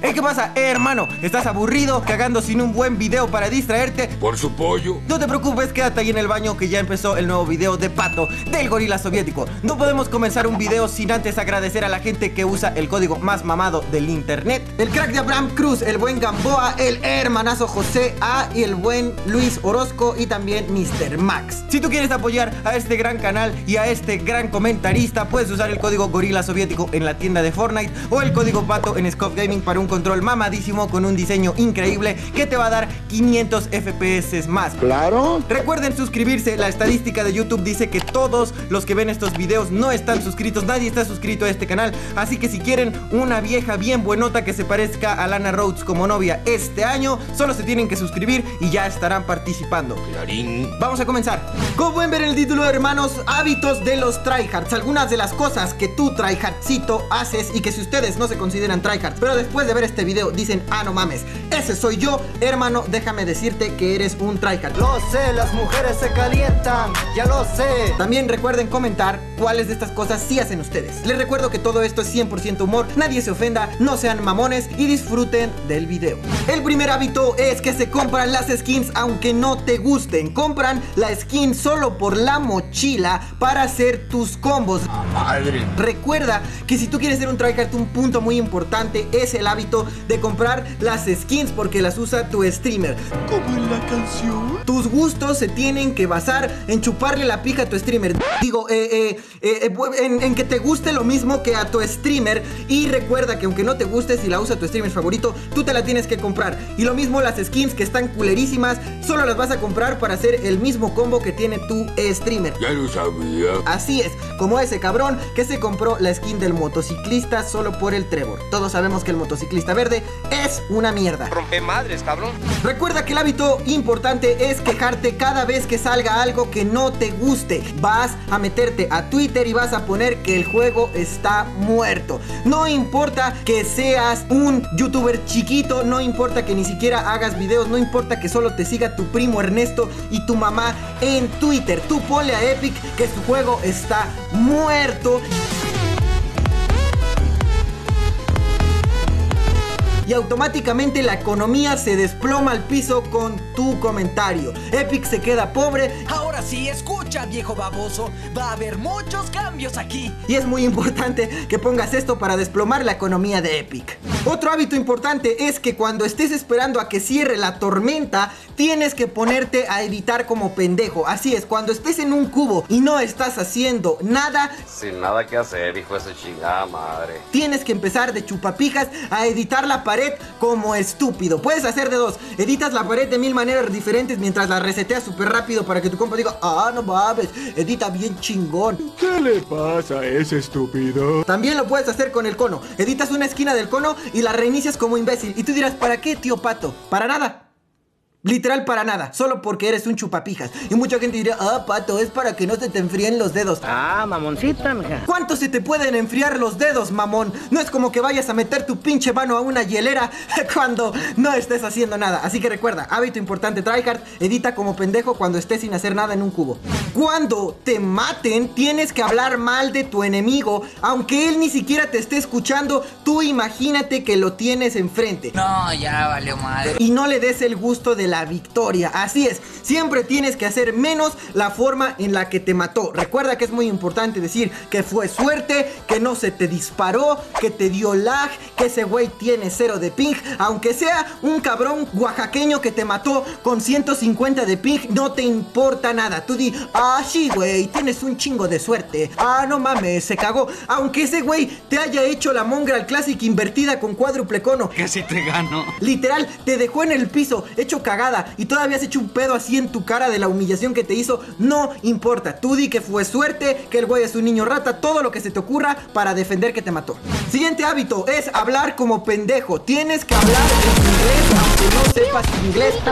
¿Qué pasa, hermano? ¿Estás aburrido, cagando sin un buen video para distraerte? Por su pollo. No te preocupes, quédate ahí en el baño que ya empezó el nuevo video de Pato, del gorila soviético. No podemos comenzar un video sin antes agradecer a la gente que usa el código más mamado del internet. El crack de Abraham Cruz, el buen Gamboa, el hermanazo José A y el buen Luis Orozco y también Mr. Max. Si tú quieres apoyar a este gran canal y a este gran comentarista, puedes usar el código gorila soviético en la tienda de Fortnite o el código Pato en Scoff Gaming para un control mamadísimo con un diseño increíble que te va a dar 500 FPS más. Claro. Recuerden suscribirse, la estadística de YouTube dice que todos los que ven estos videos no están suscritos, nadie está suscrito a este canal, así que si quieren una vieja bien buenota que se parezca a Lana Rhoades como novia este año, solo se tienen que suscribir y ya estarán participando. Clarín. Vamos a comenzar. Como pueden ver en el título, hermanos, hábitos de los tryhards, algunas de las cosas que tú tryhardcito haces y que si ustedes no se consideran tryhards, pero después de ver este video dicen, ah, no mames, ese soy yo, hermano, déjame decirte que eres un tryhard. Lo sé, las mujeres se calientan, ya lo sé. También recuerden comentar cuáles de estas cosas sí hacen ustedes. Les recuerdo que todo esto es 100% humor, nadie se ofenda, no sean mamones y disfruten del video. El primer hábito es que se compran las skins aunque no te gusten. Compran la skin solo por la mochila para hacer tus combos. Madre. Recuerda que si tú quieres ser un tryhard, un punto muy importante es el hábito de comprar las skins porque las usa tu streamer. Como en la canción. Tus gustos se tienen que basar en chuparle la pija a tu streamer. Digo, en que te guste lo mismo que a tu streamer. Y recuerda que aunque no te guste, si la usa tu streamer favorito, tú te la tienes que comprar. Y lo mismo las skins que están culerísimas, solo las vas a comprar para hacer el mismo combo que tiene tu streamer. Ya lo sabía. Así es, como ese cabrón que se compró la skin del motociclista solo por el Trevor. Todos sabemos que el motociclista verde es una mierda. Rompe madres, cabrón. Recuerda que el hábito importante es quejarte cada vez que salga algo que no te guste. Vas a meterte a Twitter y vas a poner que el juego está muerto. No importa que seas un youtuber chiquito, no importa que ni siquiera hagas videos, no importa que solo te siga tu primo Ernesto y tu mamá en Twitter. Tú ponle a Epic que su juego está muerto. Y automáticamente la economía se desploma al piso con tu comentario. Epic se queda pobre. Ahora sí, escucha, viejo baboso, va a haber muchos cambios aquí. Y es muy importante que pongas esto para desplomar la economía de Epic. Otro hábito importante es que cuando estés esperando a que cierre la tormenta, tienes que ponerte a editar como pendejo. Así es, cuando estés en un cubo y no estás haciendo nada, sin nada que hacer, hijo de su chingada madre, tienes que empezar de chupapijas a editar la pared como estúpido. Puedes hacer de dos: editas la pared de 1000 maneras diferentes mientras la reseteas súper rápido para que tu compa diga, ah, no mames, edita bien chingón. ¿Qué le pasa a ese estúpido? También lo puedes hacer con el cono. Editas una esquina del cono y la reinicias como imbécil. Y tú dirás, ¿para qué, tío Pato? Para nada. Literal para nada, solo porque eres un chupapijas. Y mucha gente dirá, ah, Pato, es para que no se te enfríen los dedos. Ah, mamoncita, mija. ¿Cuánto se te pueden enfriar los dedos, mamón? No es como que vayas a meter tu pinche mano a una hielera cuando no estés haciendo nada. Así que recuerda, hábito importante tryhard, edita como pendejo cuando estés sin hacer nada en un cubo. Cuando te maten, tienes que hablar mal de tu enemigo, aunque él ni siquiera te esté escuchando. Tú imagínate que lo tienes enfrente. No, ya valió madre. Y no le des el gusto de la victoria. Así es, siempre tienes que hacer menos la forma en la que te mató. Recuerda que es muy importante decir que fue suerte, que no se te disparó, que te dio lag, que ese güey tiene 0 de ping. Aunque sea un cabrón oaxaqueño que te mató con 150 de ping, no te importa nada. Tú di, ah, sí, güey, tienes un chingo de suerte. Ah, no mames, se cagó. Aunque ese güey te haya hecho la Mongrel Classic invertida con cuádruple cono, Que si te gano. literal, te dejó en el piso, hecho cagada, y todavía has hecho un pedo así en tu cara de la humillación que te hizo. No importa, tú di que fue suerte, que el güey es un niño rata, todo lo que se te ocurra para defender que te mató. Siguiente hábito es hablar como pendejo. Tienes que hablar en inglés aunque no sepas inglés. O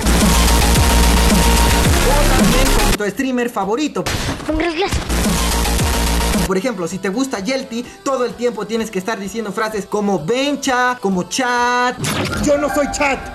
también con tu streamer favorito. Por ejemplo, si te gusta Yelty, todo el tiempo tienes que estar diciendo frases como bencha, como chat. Yo no soy chat.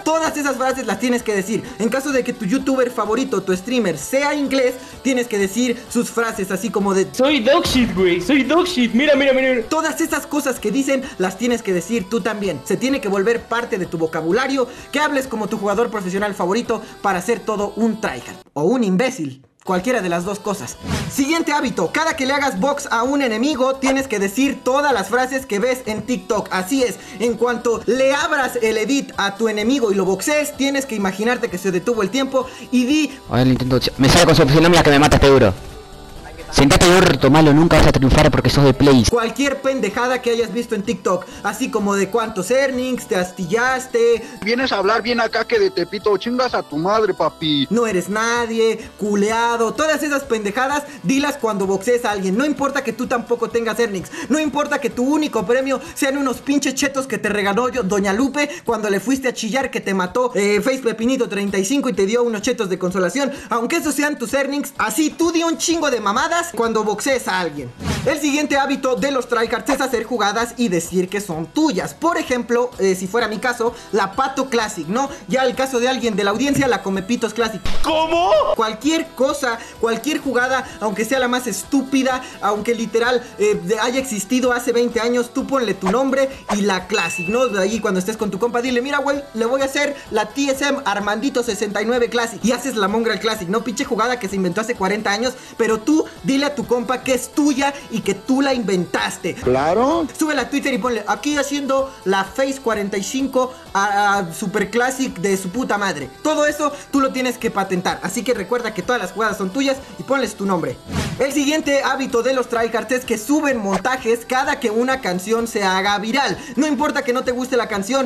Todas esas frases las tienes que decir. En caso de que tu youtuber favorito, tu streamer, sea inglés, tienes que decir sus frases así como de soy dog shit, güey, soy dog shit, mira. Todas esas cosas que dicen las tienes que decir tú también. Se tiene que volver parte de tu vocabulario, que hables como tu jugador profesional favorito para ser todo un tryhard o un imbécil. Cualquiera de las dos cosas. Siguiente hábito: cada que le hagas box a un enemigo, tienes que decir todas las frases que ves en TikTok. Así es, en cuanto le abras el edit a tu enemigo y lo boxees, tienes que imaginarte que se detuvo el tiempo y di... A ver, intento... Me sale con su opción, no, mira que me mata este duro. Sentate burro, malo, nunca vas a triunfar porque sos de Play. Cualquier pendejada que hayas visto en TikTok, así como de cuántos earnings, te astillaste. Vienes a hablar bien acá que de Tepito, chingas a tu madre, papi. No eres nadie, culeado, todas esas pendejadas, dilas cuando boxees a alguien. No importa que tú tampoco tengas earnings, no importa que tu único premio sean unos pinches chetos que te regaló Doña Lupe cuando le fuiste a chillar que te mató Face Pepinito 35 y te dio unos chetos de consolación. Aunque esos sean tus earnings, así tú di un chingo de mamadas cuando boxees a alguien. El siguiente hábito de los tryhards es hacer jugadas y decir que son tuyas. Por ejemplo, si fuera mi caso, la Pato Classic, ¿no? Ya el caso de alguien de la audiencia, la Comepitos Classic. ¿Cómo? Cualquier cosa, cualquier jugada, aunque sea la más estúpida, aunque literal haya existido hace 20 años, tú ponle tu nombre y la Classic, ¿no? De ahí cuando estés con tu compa, dile, mira güey, le voy a hacer la TSM Armandito 69 Classic. Y haces la Mongrel Classic, ¿no? Pinche jugada que se inventó hace 40 años, pero tú dile a tu compa que es tuya y que tú la inventaste. Claro. Súbela a Twitter y ponle, aquí haciendo la Face 45 a Super Classic de su puta madre. Todo eso tú lo tienes que patentar. Así que recuerda que todas las jugadas son tuyas y ponles tu nombre. El siguiente hábito de los tryhards es que suben montajes cada que una canción se haga viral. No importa que no te guste la canción.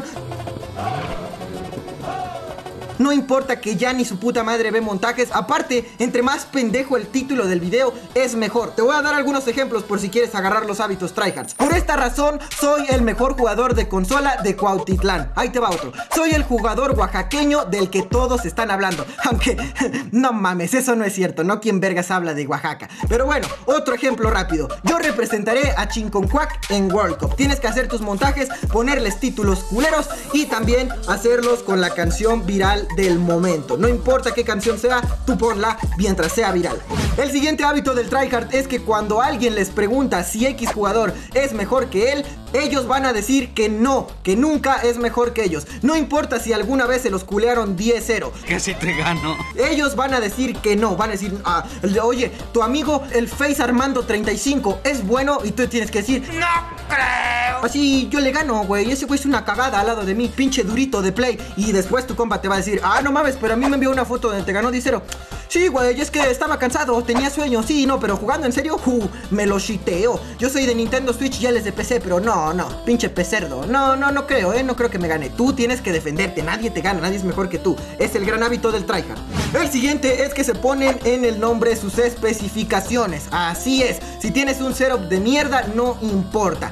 No importa que ya ni su puta madre ve montajes. Aparte, entre más pendejo el título del video, es mejor. Te voy a dar algunos ejemplos por si quieres agarrar los hábitos tryhards. Por esta razón, soy el mejor jugador de consola de Cuautitlán. Ahí te va otro. Soy el jugador oaxaqueño del que todos están hablando. Aunque, no mames, eso no es cierto. No quien vergas habla de Oaxaca. Pero bueno, otro ejemplo rápido. Yo representaré a Chinconcuac en World Cup. Tienes que hacer tus montajes, ponerles títulos culeros y también hacerlos con la canción viral del momento. No importa qué canción sea, tú ponla mientras sea viral. El siguiente hábito del tryhard es que cuando alguien les pregunta si X jugador es mejor que él, ellos van a decir que no, que nunca es mejor que ellos. No importa si alguna vez se los culearon 10-0. Casi te gano. Ellos van a decir que no, van a decir, oye, tu amigo el Face Armando 35 es bueno, y tú tienes que decir, no creo. Así yo le gano, güey, ese güey es una cagada al lado de mí, pinche durito de Play. Y después tu compa te va a decir, no mames, pero a mí me envió una foto donde te ganó 10-0. Sí, güey, es que estaba cansado, tenía sueño, sí, no, pero jugando en serio, me lo shiteo. Yo soy de Nintendo Switch y él es de PC, pero no, pinche pecerdo. No creo, no creo que me gane. Tú tienes que defenderte, nadie te gana, nadie es mejor que tú. Es el gran hábito del tryhard. El siguiente es que se ponen en el nombre sus especificaciones. Así es, si tienes un setup de mierda, no importa.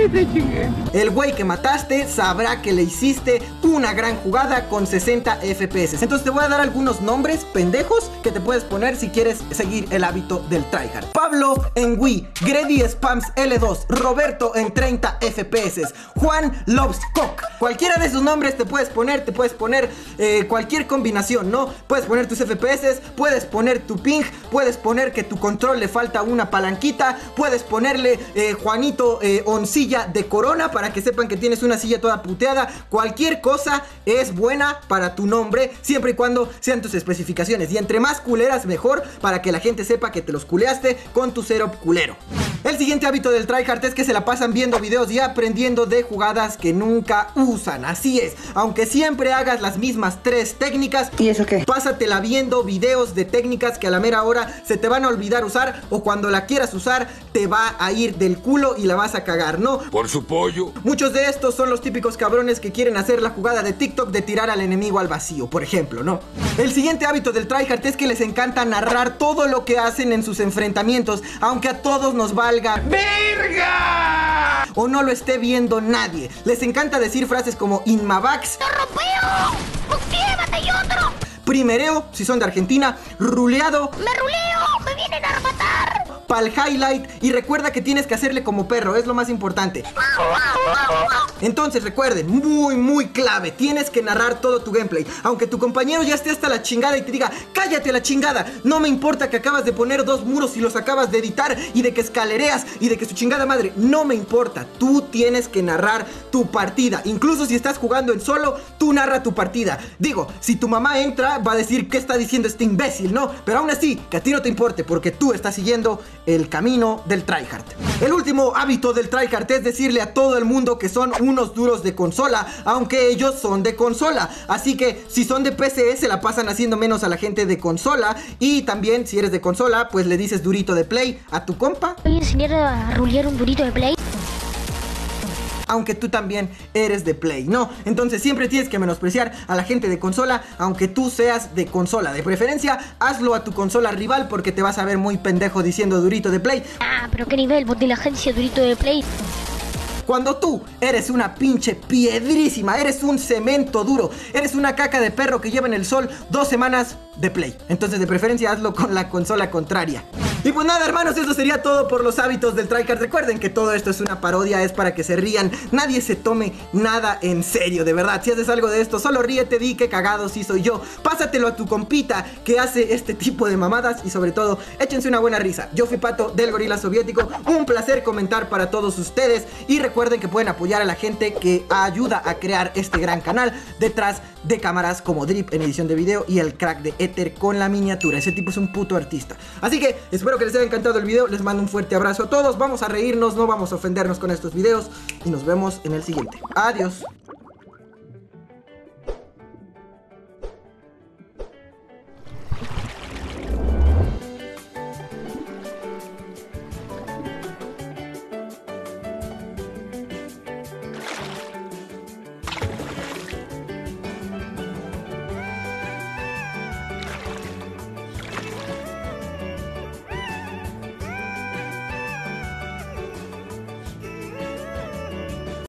El güey que mataste sabrá que le hiciste una gran jugada con 60 FPS. Entonces te voy a dar algunos nombres pendejos que te puedes poner si quieres seguir el hábito del tryhard. Pablo en Wii, Grady Spams L2, Roberto en 30 FPS, Juan Loves Cock. Cualquiera de esos nombres te puedes poner cualquier combinación, ¿no? Puedes poner tus FPS, puedes poner tu ping, puedes poner que tu control le falta una palanquita, puedes ponerle Juanito Oncilla de Corona para que sepan que tienes una silla toda puteada. Cualquier cosa es buena para tu nombre, siempre y cuando sean tus especificaciones. Y entre más culeras mejor, para que la gente sepa que te los culeaste con tu setup culero. El siguiente hábito del tryhard es que se la pasan viendo videos y aprendiendo de jugadas que nunca usan. Así es, aunque siempre hagas las mismas 3 técnicas, ¿y eso qué? Pásatela viendo videos de técnicas que a la mera hora se te van a olvidar usar, o cuando la quieras usar te va a ir del culo y la vas a cagar, ¿no? Por su pollo. Muchos de estos son los típicos cabrones que quieren hacer la jugada de TikTok de tirar al enemigo al vacío, por ejemplo, ¿no? El siguiente hábito del tryhard es que les encanta narrar todo lo que hacen en sus enfrentamientos, aunque a todos nos valga ¡verga! O no lo esté viendo nadie. Les encanta decir frases como Inmavax, primereo, si son de Argentina, ruleado, me ruleo, me viene Pa'l highlight, y recuerda que tienes que hacerle como perro, es lo más importante. Entonces recuerden, muy clave, tienes que narrar todo tu gameplay. Aunque tu compañero ya esté hasta la chingada y te diga, cállate a la chingada, no me importa que acabas de poner 2 muros y los acabas de editar, y de que escalereas y de que su chingada madre, no me importa, tú tienes que narrar tu partida. Incluso si estás jugando en solo, tú narra tu partida. Digo, si tu mamá entra, va a decir, ¿qué está diciendo este imbécil? No, pero aún así, que a ti no te importe, porque tú estás siguiendo el camino del tryhard. El último hábito del tryhard es decirle a todo el mundo que son unos duros de consola, aunque ellos son de consola. Así que si son de PC, se la pasan haciendo menos a la gente de consola. Y también, si eres de consola, pues le dices durito de Play a tu compa. Voy a enseñar a rulear un durito de Play. Aunque tú también eres de Play, ¿no? Entonces siempre tienes que menospreciar a la gente de consola, aunque tú seas de consola. De preferencia, hazlo a tu consola rival, porque te vas a ver muy pendejo diciendo durito de Play. Ah, pero qué nivel, vos de la agencia durito de Play. Cuando tú eres una pinche piedrísima, eres un cemento duro, eres una caca de perro que lleva en el sol 2 semanas de Play. Entonces de preferencia hazlo con la consola contraria. Y pues nada, hermanos, eso sería todo por los hábitos del tryhard. Recuerden que todo esto es una parodia, es para que se rían. Nadie se tome nada en serio, de verdad. Si haces algo de esto, solo ríete, di que cagado sí soy yo. Pásatelo a tu compita que hace este tipo de mamadas, y sobre todo, échense una buena risa. Yo fui Pato del Gorila Soviético. Un placer comentar para todos ustedes. Y recuerden que pueden apoyar a la gente que ayuda a crear este gran canal detrás de cámaras, como Drip en edición de video y el crack de Ether con la miniatura. Ese tipo es un puto artista. Así que espero que les haya encantado el video. Les mando un fuerte abrazo a todos. Vamos a reírnos, no vamos a ofendernos con estos videos, y nos vemos en el siguiente. Adiós.